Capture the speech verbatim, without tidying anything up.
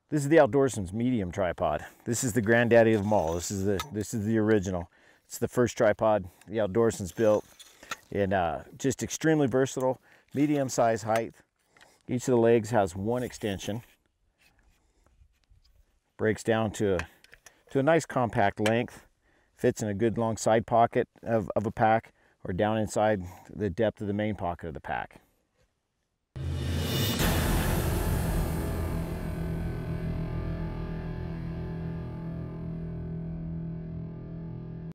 This is the Outdoorsmans Medium Tripod. This is the granddaddy of them all. This is the this is the original. It's the first tripod the Outdoorsmans built, and uh, just extremely versatile, medium size height. Each of the legs has one extension. Breaks down to a, to a nice compact length. Fits in a good long side pocket of, of a pack, or down inside the depth of the main pocket of the pack.